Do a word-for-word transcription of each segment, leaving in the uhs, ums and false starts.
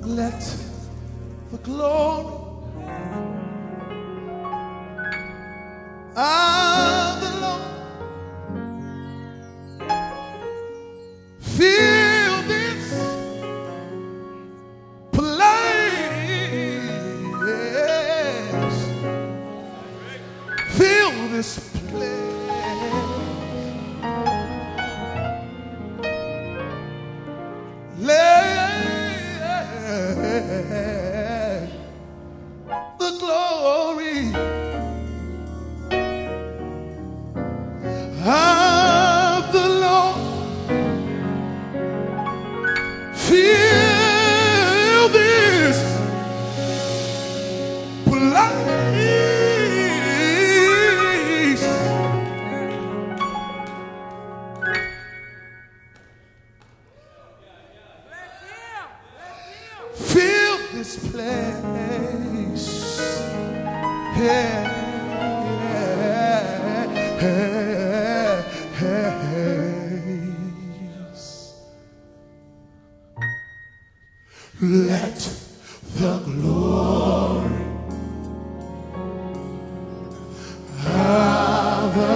Let the glory of the Lord fill this place. Fill this place. Let the glory of the Lord fill this place. Fill this place. Yeah. Let the glory of the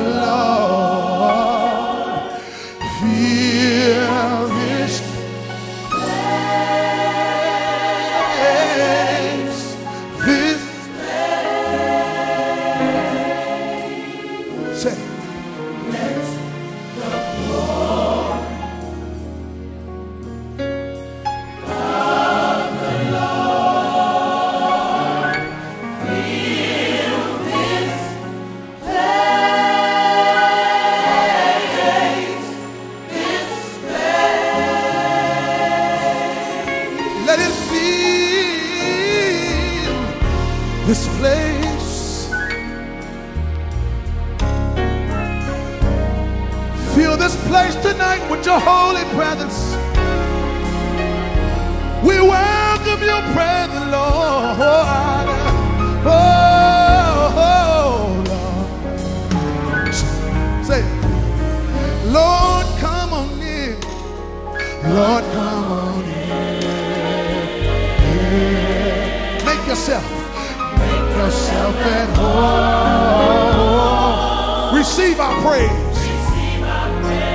Lord fill this place. This place. Say, let the glory this place. Fill this place tonight with your holy presence. We welcome your presence, Lord. Oh, oh, Lord. Say, Lord, come on in. Lord, come on in. Make yourself. Yourself at home. Receive our praise. Receive our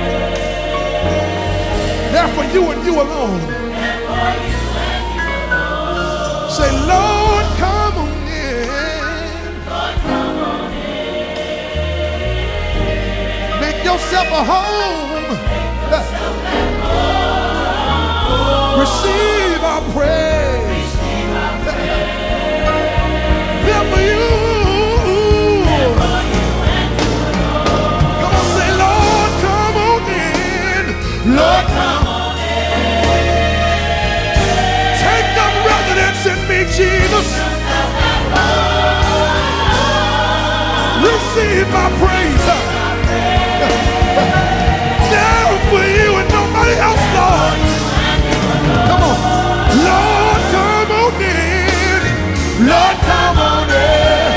praise. There for you and you alone. There for you and you alone. Say, Lord, come on in. Lord, come on in. Make yourself a home. Make yourself at home. Receive our praise. Receive our praise. There for you. There for you and you alone. Come on, say, Lord, come on in. Lord, come on in. Take up residence in me, Jesus. Receive my praise. There for you and nobody else, Lord. Come on. Lord, come on in. Lord, come on in.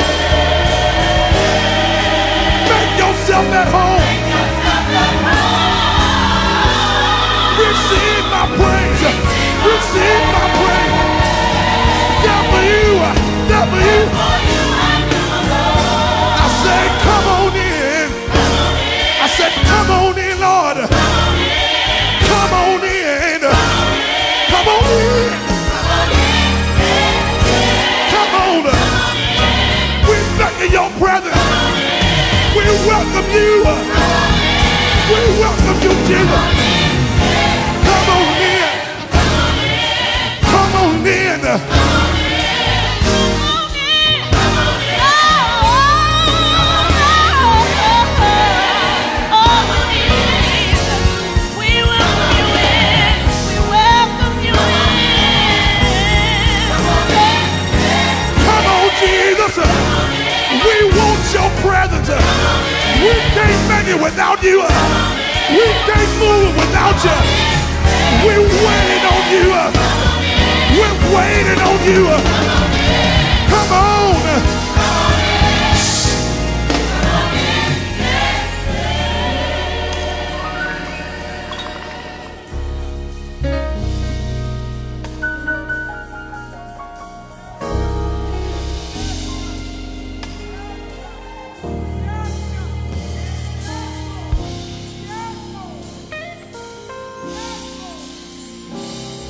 Make yourself at home. Receive my praise. Receive my praise. There for you. There for you. I said, come on in. I said, come on in, Lord. Come on in. Come on in. Your presence. We welcome you. We welcome you, Jesus. Come on in. Come on in. Come on, Jesus. We want your presence. We can't make it without you. We can't move without you. We're waiting on you. We're waiting on you.